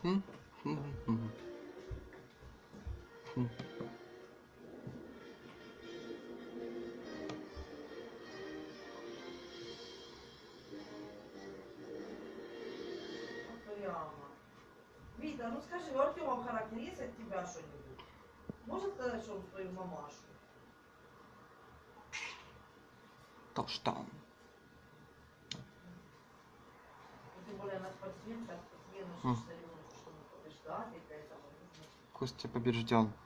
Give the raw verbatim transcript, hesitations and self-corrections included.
М, м, м, м. Прямо. Вита, ну скажи, у Артема характер есть от тебя что-нибудь? Можно сказать, что он в твою мамашу? То что? Ну, тем более на спортсмен, сейчас спортсмены же М. соревнуются, чтобы побеждать, и поэтому нужно... Костя побежден.